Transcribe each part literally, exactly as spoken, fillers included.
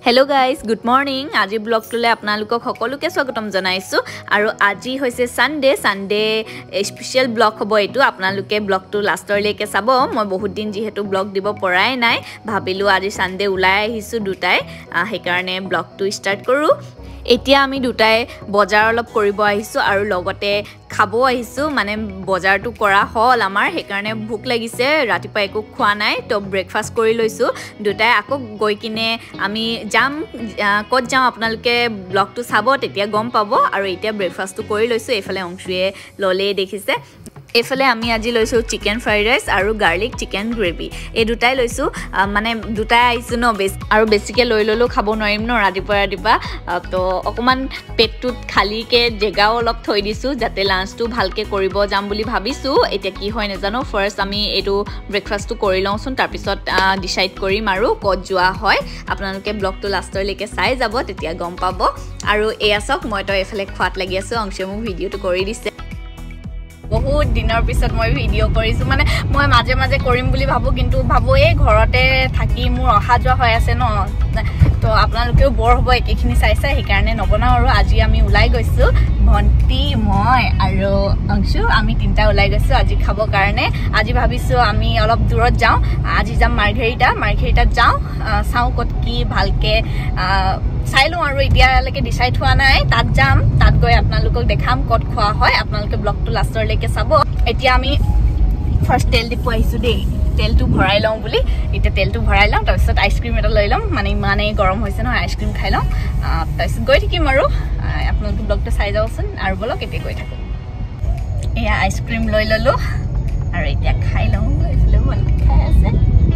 Hello guys, good morning. Aji blog tole apnalukok hokoluke swagotam janaisu aru aji hoise Sunday Sunday special blog hobo etu apnaluke blog tu lastor leke sabo moi bahut din jihetu blog dibo porai nai bhabilu aji Sunday ulai ahisu dutai he karone blog tu start koru এতিয়া আমি দুটাই বজাৰ অলপ কৰিব আহিছো আৰু লগতে খাব আহিছো মানে বজাৰটো কৰা হল আমাৰ হে কাৰণে ভুক লাগিছে ৰাতিপুৱা একো খোৱা নাই তো ব্ৰেকফাষ্ট কৰি লৈছো দুটাই আকৌ গৈ কিনে আমি যাম কত যাম আপোনালোকে ব্লগটো চাব তেতিয়া গম পাব আৰু এতিয়া ব্ৰেকফাষ্টটো কৰি লৈছো এফালে অংশুয়ে ললে দেখিছে এফালে আমি আজি লৈছো চিকেন ফ্ৰাইড ৰাইস আৰু গাৰ্লিক চিকেন গ্ৰেভি এই দুটাই লৈছো মানে দুটাই আইছো ন বেছ আৰু বেছিকে লৈ ললো খাব নোৱাৰিম ন ৰাতিপুৱা ৰাতিপুৱা তো অকমান পেটটোত খালিকে জেগাও অলপ থৈ দিছো যাতে লাঞ্চটো ভালকে কৰিব যাম বুলি ভাবিছো এতিয়া কি হয় নেজানো ফাৰ্স্ট আমি এটো ব্ৰেকফাষ্টটো কৰি লওঁছুন তাৰ পিছত ডিসাইড কৰিম আৰু কত যোৱা হয় আপোনালোকে ব্লগটো লাষ্টৰ লৈকে চাই যাব তেতিয়া গম পাব আৰু এয়া সক মই তো এফালে খোৱাত লাগি আছো অংশে মোক ভিডিওটো কৰি দিছে বহুত দিনৰ পিছত মই ভিডিও কৰিছো মানে মই মাজে মাজে কৰিম বুলি ভাবো কিন্তু ভাবো এই ঘৰতে থাকি মোৰ অহা যোৱা হৈ আছে ন তো আপোনালোকেও বৰ হ'ব একেখিনি চাইছে হে কাৰণে নবনাও আৰু আজি আমি উলাই গৈছো ভন্টি মই আৰু অংশু আমি তিনটা উলাই গৈছো আজি খাব কাৰণে আজি ভাবিছো আমি অলপ দূৰত যাও আজি যাম মাৰ্ঘেৰিটা মাৰ্ঘেৰিটাত যাও চাও কত কি ভালকে চাইলো আৰু এতিয়া লৈকে ডিসাইড হোৱা নাই তাত যাম তাত গৈ আপোনালোকক দেখাম কত খোৱা হয় আপোনালোকে ব্লগটো লাষ্টৰ লৈকে চাব এতিয়া আমি ফাৰ্স্ট তেল দি পাইছো দেই তেলটো ভৰাই লওঁ বুলি এটা তেলটো ভৰাই লওঁ তাৰ পিছত আইসক্ৰীম এটা লৈ লম মানে মানে গৰম হৈছে ন আইসক্ৰীম খাই লওঁ তাৰ পিছত গৈ থাকিম আৰু আপোনালোকে ব্লগটো চাই যাওঁচোন আৰু বলক এতিয়া গৈ থাকো এয়া আইসক্ৰীম লৈ ললো আৰু এতিয়া খাই লওঁ এইফালে ভন্টি খাই আছে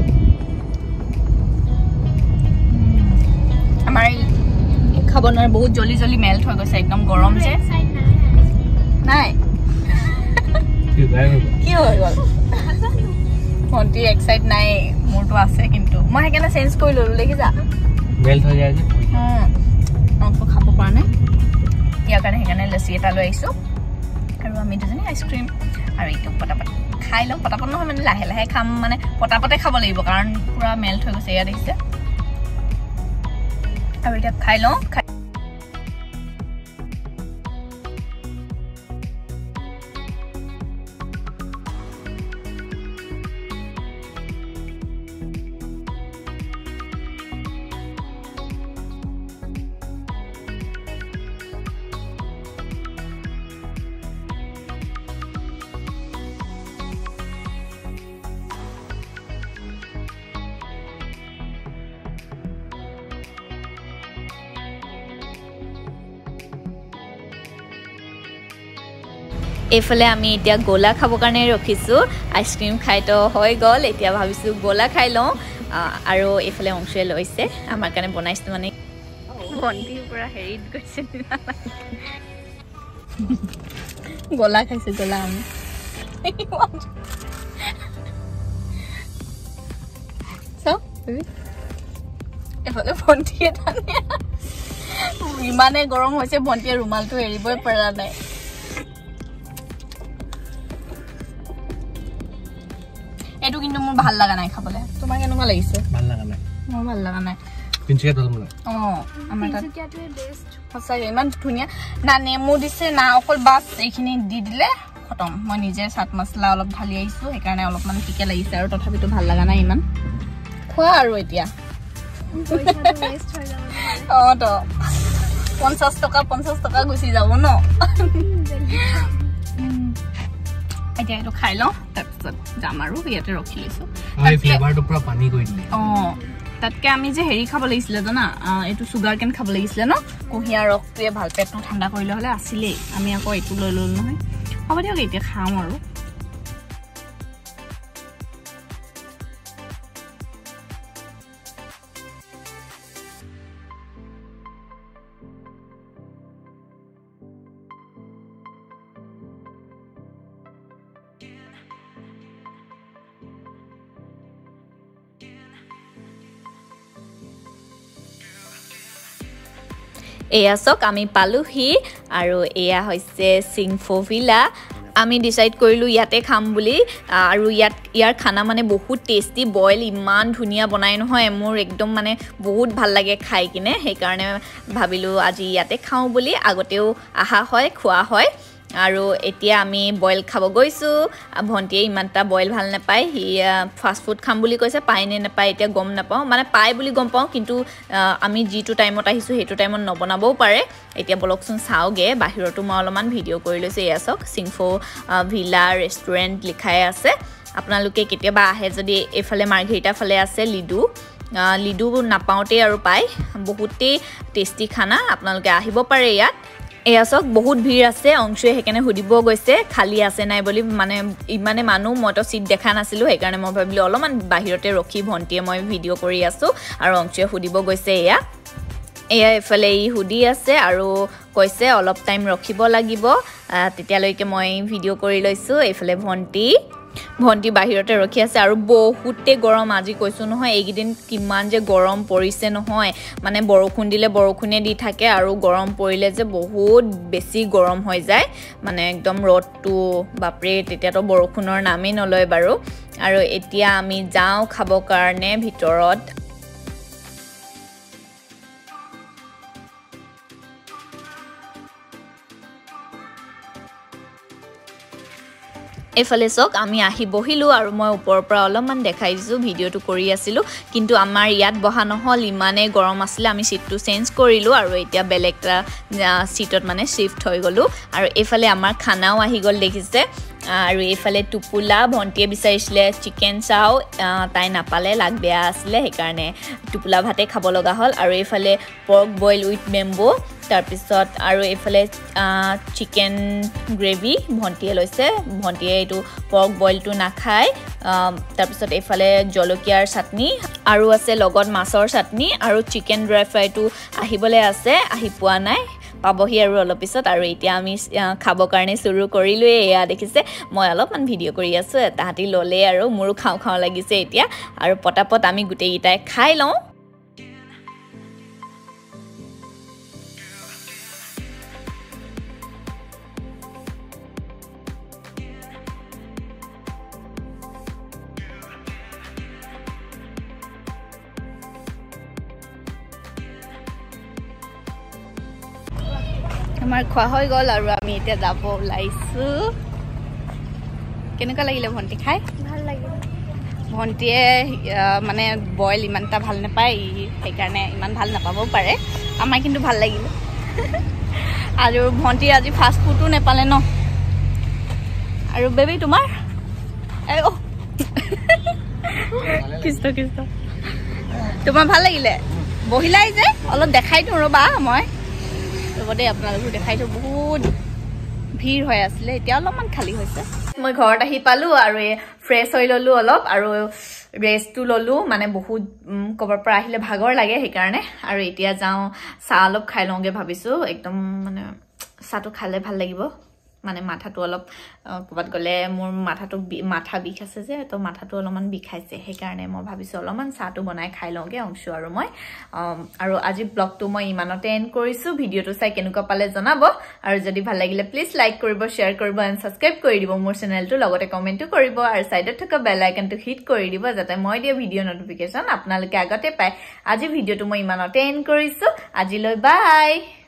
আমাৰ খাব নোৱাৰে বহুত জলি জলি মেল্ট হৈ গৈছে একদম গৰম যে নাই কি হৈ গল ভন্টি এক্সাইট নাই মোৰটো আছে কিন্তু মই হেকেনে চেঞ্জ কৰি ললো দেখিছা মেল্ট হৈ যায় যে হুম অংক খাব পৰা নাই ইয়াৰ কাৰণে হেকানে লছি এটা লৈ আইছো আৰু আমি দুজনী আইসক্ৰীম আৰু এইটো পটাপট খাই লওঁ পটাপট নহয় মানে লাহে লাহে খাম মানে পটাপটে খাব লাগিব কাৰণ পুৰা মেল্ট হৈ গৈছে ইয়া দেখিছে আৰু এটা খাই লওঁ এফালে আমি এতিয়া গোলা খাব কাৰণে ৰখিছো আইসক্ৰীম খাই তো হৈ গল এতিয়া ভাবিছো গোলা খাই লওঁ আৰু এফালে অংশে লৈছে আমাৰ কাৰণে বনাইছো মানে ভন্টি পুৰা হেৰিত গৈছে গোলা খাইছে গোলা আমি সো এফালে ভন্টি এটা ইমানে গৰম হৈছে ভন্টিয়ে ৰুমালটো এৰিবই পৰা নাই এটো কিন্তু মোৰ ভাল লাগা নাই খাবলে তোমাৰ কেনেকুৱা লাগিছে ভাল লাগা নাই মোৰ ভাল লাগা নাই তিনচিয়া দলমলা অ আমাৰ তিনচিয়াটোৱে বেষ্ট সঁচাই ইমান ধুনিয়া না নেমু দিছে না অকল বাস এইখিনি দি দিলে খতম মই নিজে সাত মছলা অলপ ঢালি আইছো হে কাৰণে অলপ মান ঠিকে লাগিছে আৰু তথাপিটো ভাল লাগা নাই ইমান খোৱা আৰু এতিয়া পইচাটো ওয়েস্ট হৈ যাব অ তো পঞ্চাশ টকা পঞ্চাশ টকা গুছি যাব ন এতিয়া এটো খাই লওঁ তাৰপিছত যাম আৰু ইয়াতে ৰখি লৈছো এই ফ্লেভাৰটো পুৰা পানী কৰি দিলে অ তাতকে আমি যে হেৰি খাব লাগিছিল জানা এটো সুগাৰ কেন খাব লাগিছিল ন কুহিয়া ৰসটোৱে ভাল পেটটো ঠাণ্ডা কৰিলে হলে আছিলেই আমি আকৌ এটো লৈ ললো নহয় হ'ব দিয়ক এতিয়া খাওঁ আৰু এয়া সক আমি পালুহি আৰু এয়া হৈছে Singpho Villa আমি ডিসাইড কৰিলো ইয়াতে খাম বুলি আৰু ইয়াত ইয়াৰ খানা মানে বহুত টেস্টি বইল ইমান ধুনিয়া বনাই নহয় মোৰ একদম মানে বহুত ভাল লাগে খাই কিনে সেই কাৰণে ভাবিলো আজি ইয়াতে খাও বুলি আগতেও আহা হয় খোৱা হয় আৰু এতিয়া আমি বইল খাব গৈছো ভন্টিয়ে ইমানটা বইল ভাল নাপায় হি ফাষ্ট ফুড খাম বুলি কৈছে পাই নে নাপায় এতিয়া গম নাপাও মানে পাই বুলি গম পাও কিন্তু আমি জিটো টাইমত আহিছো হেতু টাইমত নবনাবও পাৰে এতিয়া বলকচোন চাওগে বাহিৰটো মই অলপমান ভিডিও কৰি লৈছে ইয়াসক Singpho Villa Restaurant লিখাই আছে আপোনালোকে কেতিয়াবা আহে যদি এফালে মাৰ্ঘেৰিটা ফালে আছে লিডু লিডু নাপাওতে আৰু পাই বহুতে টেস্টি খানা আপোনালোকে আহিব পাৰে ইয়াত এয়াসক বহুত ভিৰ আছে অংশয়ে হেকেনে হুদিব গৈছে খালি আছে নাই বুলি মানে ইমানে মানুহ মটো সিট দেখা নাছিলো সেই কাৰণে মই ভাবিলো অলপমান বাহিৰতে ৰখি ভন্টিয়ে মই ভিডিও কৰি আছো আৰু অংশয়ে হুদিব গৈছে এয়া এয়া এফালে ই হুদি আছে আৰু কৈছে অলপ টাইম ৰখিব লাগিব তেতিয়ালৈকে মই ভিডিও কৰি লৈছো এফালে ভন্টি ভন্টি বাহিৰতে ৰখি আছে আৰু বহুতে গৰম আজি কৈছো নহয় এইদিন কিমান যে গৰম পৰিছে নহয় মানে বৰষুণ দিলে বৰষুণে দি থাকে আৰু গৰম পৰিলে যে বহুত বেছি গৰম হৈ যায় মানে একদম ৰদটো বাপৰে তেতিয়াতো বৰষুণৰ নামে নলয় বাৰু আৰু এতিয়া আমি যাও খাব কাৰণে ভিতৰত এফালে সক আমি আহি বহিলো আৰু মই ওপৰৰ পৰা অলপমান দেখাই দিছো ভিডিওটো কৰি আছিল কিন্তু আমাৰ ইয়াত বহা নহল ইমানে গৰম আছিল আমি সিটটো চেঞ্জ কৰিলো আৰু এতিয়া বেলেগটা সিটত মানে শিফট হৈ গলো আৰু এফালে আমাৰ খানাও আহি গল দেখিছে আৰু এফালে টুপুলা ভন্টিয়ে বিচাৰিছিলে চিকেন চাও তাই নাপালে লাগ বেয়া আছিল সেই কাৰণে টুপুলা ভাতে খাব লগা হল আৰু এফালে পৰ্ক বইল উইথ বেম্বো তাৰ পিছত আৰু এফালে চিকেন গ্ৰেভি ভন্টিয়ে লৈছে ভন্টিয়ে এটো পৰ্ক বইলটো নাখায় তাৰ পিছত এফালে জলকিয়াৰ চাটনি আৰু আছে লগত মাছৰ চাটনি আৰু চিকেন ড্ৰাই ফ্ৰাইটো আহিবলে আছে আহি পোৱা নাই পাবহি আৰু অলপ পিছত আৰু এতিয়া আমি খাব কাৰণে শুৰু কৰিলো এয়া দেখিছে মই অলপমান ভিডিও কৰি আছো তাহাতি ললে আৰু মোৰো খাও খাও লাগিছে এতিয়া আৰু পটাপট আমি গুটেই গিটাই খাই লওঁ আমাৰ খোৱা হৈ গল আৰু আমি এতিয়া যাব লাইছো কেনেকা লাগিলে ভন্টি খাই ভাল লাগিল ভন্টিয়ে মানে বইল ইমানটা ভাল নাপায় সেই কাৰণে ইমান ভাল নাপাবও পাৰে আমাৰ কিন্তু ভাল লাগিল আৰু ভন্টি আজি ফাষ্ট ফুডো নেপালে ন আৰু বেবি তোমাৰ এই ও কিস্ত কিস্ত তোমাৰ ভাল লাগিলে বহিলাই যে অলপ দেখাই দিওঁ ৰবা মই ৰবদে আপোনালোকক দেখাইছো বহুত ভিৰ হৈ আছিল এতিয়া অলপমান খালি হৈছে মই ঘৰত আহি পালো আৰু ফ্ৰেছ হৈ ললো অলপ আৰু ৰেষ্টটো ললো মানে বহুত কবৰ পৰা আহিলে ভাগৰ লাগে সেই কাৰণে আৰু এতিয়া যাও চাহ অলপ খাই লওঁগে ভাবিছো একদম মানে চাহটো খালে ভাল লাগিব মানে মাথাটো অলপ কবাত গলে মোৰ মাথাটো মাথা বিষ আছে যে তো মাথাটো অলপমান বিষাইছে সেই কাৰণে মই ভাবিছো অলপমান চাহটো বনাই খাই লওঁগে অংশ আৰু মই আৰু আজি ব্লগটো মই ইমানতে এন্ড কৰিছো ভিডিওটো চাই কেনেকুৱা পালে জনাব আৰু যদি ভাল লাগিলে প্লিজ লাইক কৰিব শেয়াৰ কৰিব এন্ড সাবস্ক্ৰাইব কৰি দিব মোৰ চেনেলটো লগতে কমেন্টও কৰিব আৰু সাইডত থকা বেল আইকনটো হিট কৰি দিব যাতে মই দিয়া ভিডিও নটিফিকেশন আপোনালোকে আগতে পায় আজি ভিডিওটো মই ইমানতে এন্ড কৰিছো আজিলৈ বাই